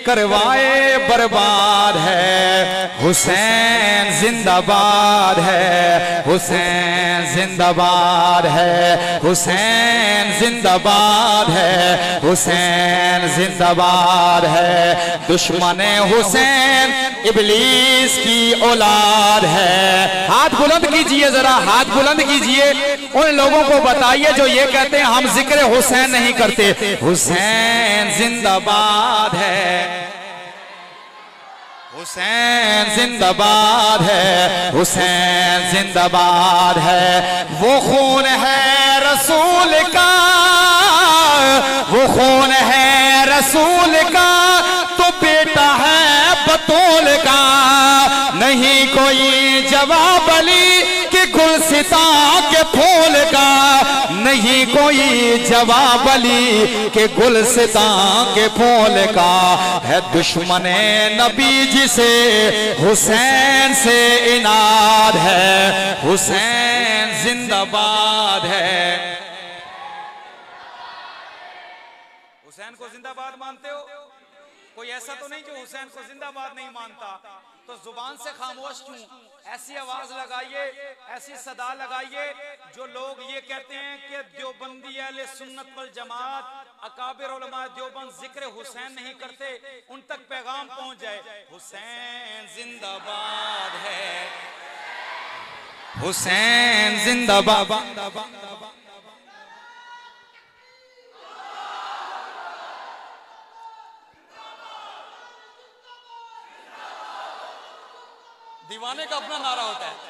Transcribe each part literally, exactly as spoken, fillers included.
करवाए बर्बाद है। हुसैन जिंदाबाद है, हुसैन जिंदाबाद है, हुसैन जिंदाबाद है, हुसैन जिंदाबाद है। दुश्मन हुसैन इब्लीस की औलाद है। हाथ बुलंद कीजिए, जरा हाथ बुलंद कीजिए। उन लोगों को बताइए जो ये कहते हैं हम जिक्र हुसैन नहीं करते। हुसैन जिंदाबाद है, हुसैन जिंदाबाद है, हुसैन जिंदाबाद है। वो खून है रसूल का, वो खून है रसूल का, तो बेटा है बतौल का। नहीं कोई जवाब अली के गुलसिता के फूल का, नहीं कोई जवाब अली के गुलसिता के फूल का। है दुश्मन नबी जिसे हुसैन से इनाद है। हुसैन जिंदाबाद है। हुसैन को जिंदाबाद मानते हो? कोई ऐसा तो नहीं जो हुसैन को जिंदाबाद नहीं मानता। तो जुबान से खामोश क्यों? ऐसी आवाज लगाइए, ऐसी सदा लगाइए जो लोग ये कहते हैं कि देवबंदी अहले सुन्नत वल जमात अकाबिर उलमा देवबंद जिक्र हुसैन नहीं करते, उन तक पैगाम पहुंच जाए। हुसैन जिंदाबाद है, हुसैन जिंदाबाद। दीवाने का अपना नारा होता है।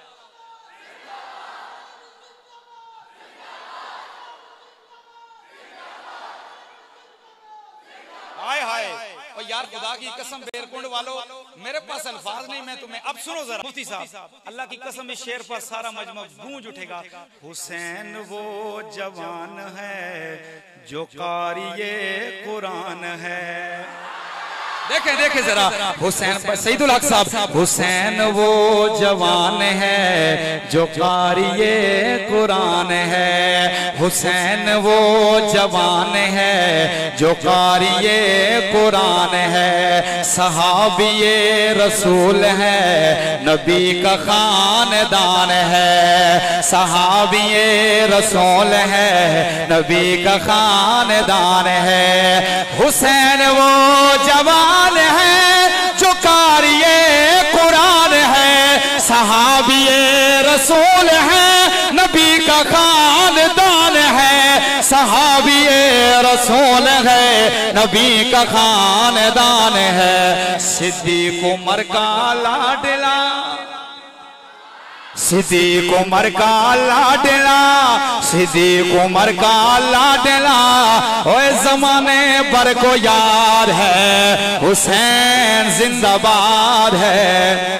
हाय हाय और यार खुदा की कसम बेरकुंड वालों, मेरे पास अल्फाज नहीं, मैं तुम्हें अब सुनो जरा। मुफ्ती साहब, अल्लाह की कसम इस शेर पर सारा मजमा गूंज उठेगा। हुसैन वो जवान है जो कारिये कुरान है। देखें देखें जरा हुसैन पर सईदुल हक साहब। हुसैन वो जवान है जो कारिये कुरान है। हुसैन वो जवान है जो कारिये कुरान है। सहाबिये रसूल है, नबी का खानदान है। सहाबिये रसूल है, नबी का खानदान है। हुसैन वो जवान है जो कारिये कुरान है। सहाबिये रसूल है, नबी का खानदान है। सहाबिये रसूल है, नबी का खानदान है। सिद्दीक उमर का लाडला, सिद्दीक उमर का लाडला, सिद्दीक उमर का लाडला। ओए जमाने भर को याद है, हुसैन जिंदाबाद है।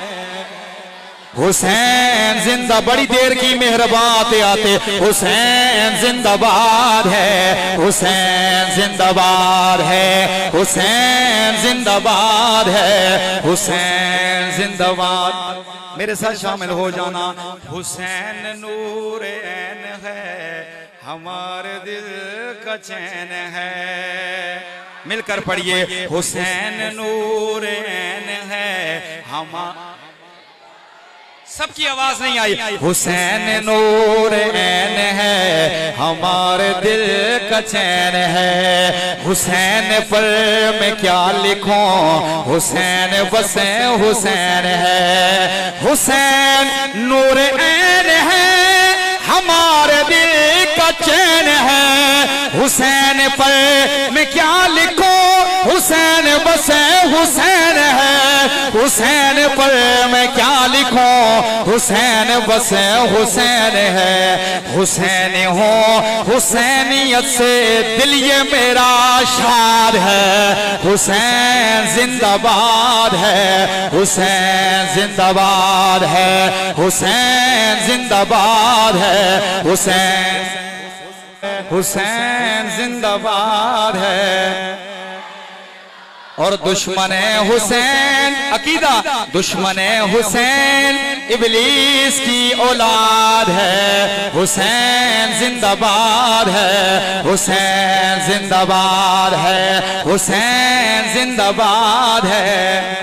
हुसैन जिंदा, बड़ी देर की मेहरबात आते। हुसैन जिंदाबाद है, हुसैन जिंदाबाद है, हुसैन जिंदाबाद है, हुसैन जिंदाबाद। मेरे साथ शामिल हो जाना। हुसैन नूर ऐन है, हमारे दिल का चैन है। मिलकर पढ़िए। हुसैन नूर ऐन है, हमारा, सबकी आवाज नहीं आई। हुसैन नूर ऐन है, हमारे दिल का चैन है। हुसैन पर मैं क्या लिखूं, हुसैन बसे हुसैन है। हुसैन नूर ऐन है, हमारे दिल का चैन है। हुसैन पर मैं क्या लिखूं, हुसैन बसे हुसैन है। हुसैन पर मैं क्या लिखूं, हुसैन बसे हुसैन है। हुसैन हो हुसैनियत से दिल ये मेरा शाद है। हुसैन जिंदाबाद है, हुसैन जिंदाबाद है, हुसैन जिंदाबाद है, हुसैन हुसैन जिंदाबाद है। और दुश्मन हुसैन अकीदा दुश्मन हुसैन इबलीस की औलाद है। हुसैन जिंदाबाद है, हुसैन जिंदाबाद है, हुसैन जिंदाबाद है।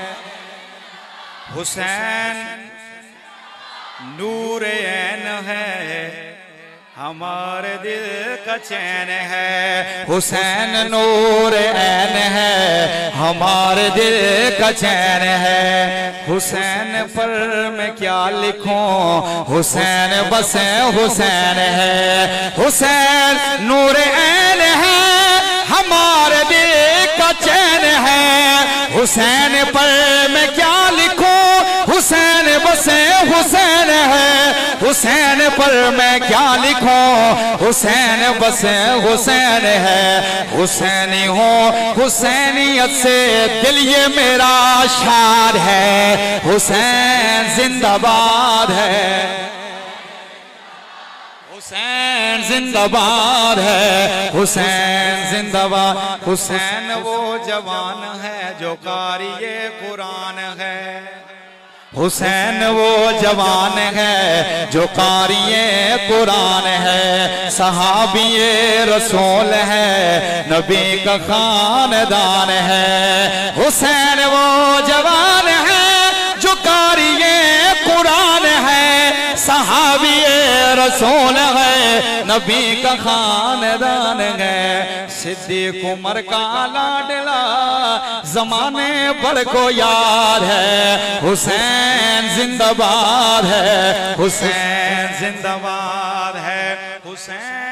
हुसैन नूर ऐन है, हमारे दिल का चैन है। हुसैन नूर ऐन है, हमारे दिल का चैन है। हुसैन पर मैं क्या लिखूं, हुसैन बसे हुसैन है। हुसैन नूर ऐन है, हमारे दिल का चैन है। हुसैन पर मैं क्या लिखूं, हुसैन बसे हुसैन है। हुसैन पर मैं क्या लिखूं, हुसैन बसे हुसैन है। हुसैनी हो हुसैनियत से दिल ये मेरा शाद है। हुसैन जिंदाबाद है, हुसैन जिंदाबाद है, हुसैन जिंदाबाद। हुसैन वो जवान है जो कारिए कुरान है। हुसैन वो जवान है जो कारिए कुरान है। सहाबिए रसूल है, नबी का खानदान है। हुसैन वो जवान है जो कारिए कुरान है। सहाबिए रसूल है, नबी का खानदान है। सिद्दीक उमर का लाडला जमाने भर को याद है। हुसैन जिंदाबाद है, हुसैन जिंदाबाद है, हुसैन